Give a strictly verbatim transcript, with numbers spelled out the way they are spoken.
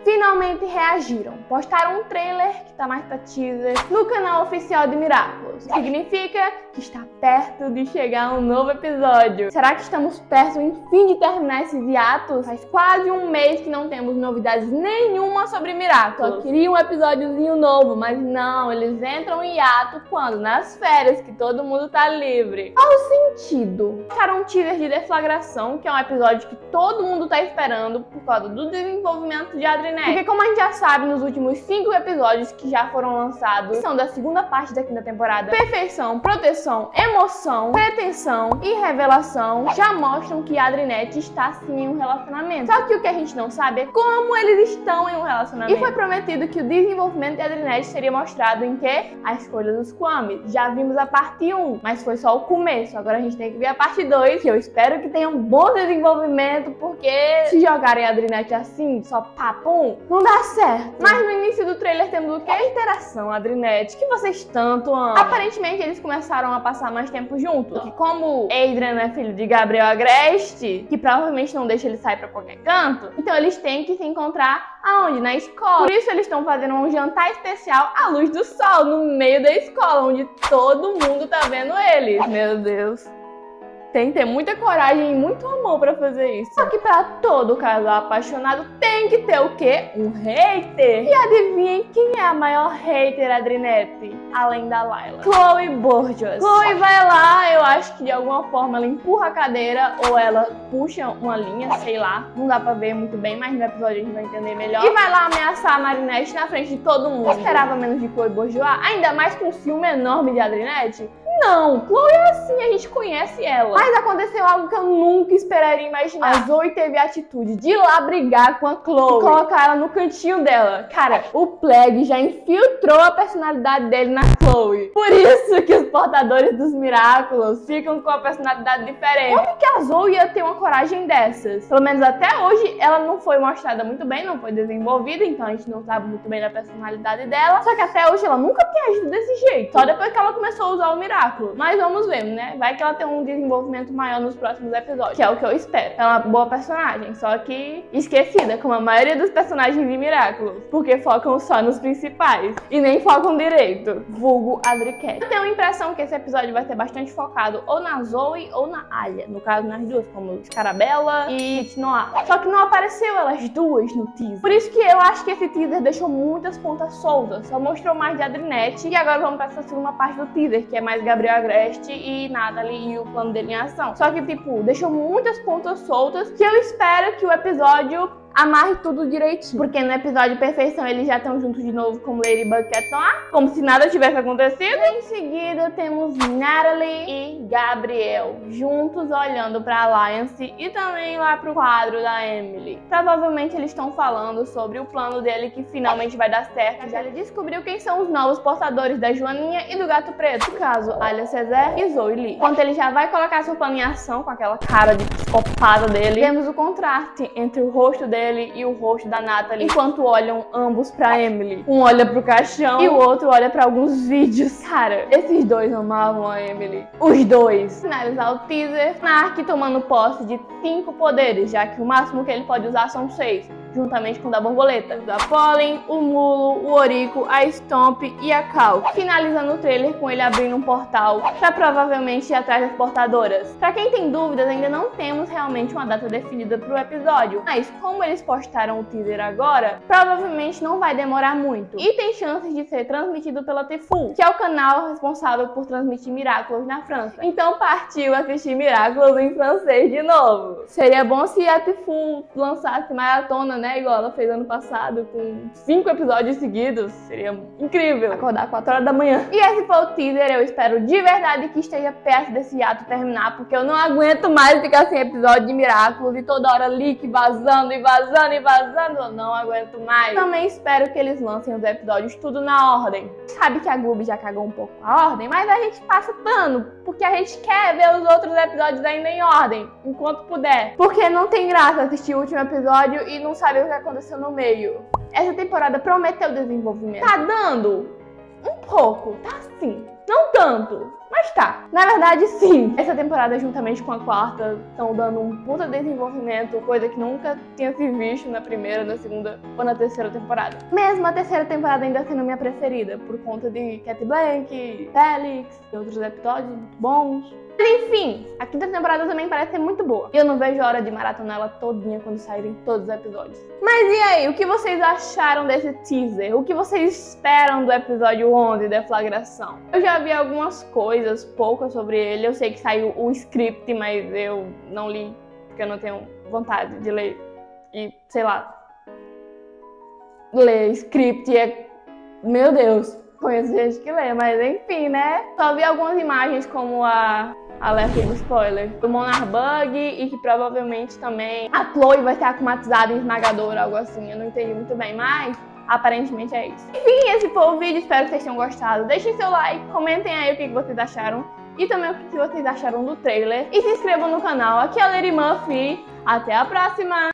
finalmente reagiram. Postaram um trailer, que tá mais pra teaser, no canal oficial de Miraculous. Significa que está perto de chegar um novo episódio. Será que estamos perto, enfim, de terminar esses hiatos? Faz quase um mês que não temos novidades nenhuma sobre Miraculous. Só queria um episódiozinho novo, mas não, eles entram em hiato quando? Nas férias, que todo mundo tá livre. Qual o sentido? Ficaram um teaser de Deflagração, que é um episódio que todo mundo tá esperando por causa do desenvolvimento de Adrinet. Porque como a gente já sabe, nos últimos cinco episódios que já foram lançados, que são da segunda parte da quinta temporada, perfeição, proteção, emoção, pretensão e revelação já mostram que Adrinet está sim em um relacionamento. Só que o que a gente não sabe é como eles estão em um relacionamento. E foi prometido que o desenvolvimento de Adrinet seria mostrado em que? A escolha dos Kwame. Já vimos a parte um, mas foi só o começo. Agora a gente tem que ver a parte dois, que eu espero que tenha um bom desenvolvimento, porque se jogarem Adrinet assim, só papum, não dá certo. Mas no início do trailer temos o que? A interação, Adrinet, que vocês tanto amam. Aparentemente eles começaram a passar mais tempo juntos, que como Adrian é filho de Gabriel Agreste, que provavelmente não deixa ele sair pra qualquer canto, então eles têm que se encontrar aonde? Na escola. Por isso eles estão fazendo um jantar especial à luz do sol, no meio da escola, onde todo mundo tá vendo eles. Meu Deus. Tem que ter muita coragem e muito amor pra fazer isso. Só que pra todo casal apaixonado tem que ter o quê? Um hater. E adivinhem quem é a maior hater, Adrinet? Além da Layla. Chloe Borges. Chloe vai lá, eu acho que de alguma forma ela empurra a cadeira ou ela puxa uma linha, sei lá. Não dá pra ver muito bem, mas no episódio a gente vai entender melhor. E vai lá ameaçar a Marinette na frente de todo mundo. Eu esperava menos de Chloe Bourgeois, ainda mais com um ciúme enorme de Adrinet. Não, Chloe é assim, a gente conhece ela. Mas aconteceu algo que eu nunca esperaria imaginar. A Zoe teve a atitude de ir lá brigar com a Chloe e colocar ela no cantinho dela. Cara, o Plague já infiltrou a personalidade dele na Chloe. Por isso que os portadores dos Miraculous ficam com a personalidade diferente. Como que a Zoe ia ter uma coragem dessas? Pelo menos até hoje ela não foi mostrada muito bem, não foi desenvolvida, então a gente não sabe muito bem da personalidade dela. Só que até hoje ela nunca tinha agido desse jeito. Só depois que ela começou a usar o Miraculous. Mas vamos ver, né? Vai que ela tem um desenvolvimento maior nos próximos episódios, que é o que eu espero. É uma boa personagem, só que esquecida, como a maioria dos personagens de Miraculous, porque focam só nos principais e nem focam direito, vulgo Adricat. Eu tenho a impressão que esse episódio vai ser bastante focado ou na Zoe ou na Alia, no caso nas duas, como Scarabella e Tinoa. Só que não apareceu elas duas no teaser. Por isso que eu acho que esse teaser deixou muitas pontas soltas, só mostrou mais de Adrinet. E agora vamos para essa segunda parte do teaser, que é mais Gabriel Agreste e Natalie e o plano dele em ação. Só que, tipo, deixou muitas pontas soltas que eu espero que o episódio amarre tudo direitinho. Porque no episódio Perfeição eles já estão juntos de novo com Ladybug e Tinoa, como se nada tivesse acontecido. Em seguida temos Natalie e Gabriel juntos olhando pra Alliance e também lá pro quadro da Emily. Provavelmente eles estão falando sobre o plano dele que finalmente vai dar certo. Já ele descobriu quem são os novos portadores da Joaninha e do Gato Preto. No caso, Alia Cesar e Zoe Lee. Enquanto ele já vai colocar seu plano em ação com aquela cara de psicopata dele, vemos o contraste entre o rosto dele e o rosto da Natalie, enquanto olham ambos pra Emily. Um olha pro caixão e o outro olha pra alguns vídeos. Cara, esses dois amavam a Emily. Os dois. Finalizar o teaser, Nark tomando posse de cinco poderes, já que o máximo que ele pode usar são seis, juntamente com o da borboleta, da Pollen, o Mulo, o Orico, a Stomp e a Cal. Finalizando o trailer com ele abrindo um portal pra provavelmente ir atrás das portadoras. Pra quem tem dúvidas, ainda não temos realmente uma data definida pro episódio, mas como eles postaram o teaser agora, provavelmente não vai demorar muito. E tem chances de ser transmitido pela Tfue, que é o canal responsável por transmitir Miraculous na França. Então partiu assistir Miraculous em francês de novo. Seria bom se a Tfue lançasse maratona, né? Igual ela fez ano passado, com cinco episódios seguidos. Seria incrível acordar quatro horas da manhã. E esse foi o teaser. Eu espero de verdade que esteja perto desse ato terminar, porque eu não aguento mais ficar sem episódio de Miraculous e toda hora leak vazando e vazando e vazando. Eu não aguento mais. Também espero que eles lancem os episódios tudo na ordem. Sabe que a Globo já cagou um pouco a ordem, mas a gente passa pano, porque a gente quer ver os outros episódios ainda em ordem, enquanto puder. Porque não tem graça assistir o último episódio e não saber o que aconteceu no meio. Essa temporada prometeu desenvolvimento. Tá dando? Um pouco, tá sim. Não tanto, mas tá. Na verdade, sim. Essa temporada, juntamente com a quarta, estão dando um puta desenvolvimento, coisa que nunca tinha se visto na primeira, na segunda ou na terceira temporada. Mesmo a terceira temporada ainda sendo minha preferida, por conta de Cat Blanc, Felix e outros episódios muito bons. Mas enfim, a quinta temporada também parece ser muito boa. E eu não vejo a hora de maratonar ela todinha quando saírem todos os episódios. Mas e aí, o que vocês acharam desse teaser? O que vocês esperam do episódio onze, Deflagração? Eu já vi algumas coisas, poucas sobre ele. Eu sei que saiu o script, mas eu não li, porque eu não tenho vontade de ler. E, sei lá, ler script é... Meu Deus, conheço gente que lê, mas enfim, né? Só vi algumas imagens como a... alerta de spoiler, do Monarch Bug e que provavelmente também a Chloe vai ser akumatizada em esmagador, algo assim. Eu não entendi muito bem, mas aparentemente é isso. Enfim, esse foi o vídeo, espero que vocês tenham gostado. Deixem seu like, comentem aí o que vocês acharam e também o que vocês acharam do trailer. E se inscrevam no canal. Aqui é a Lady Muffy. Até a próxima!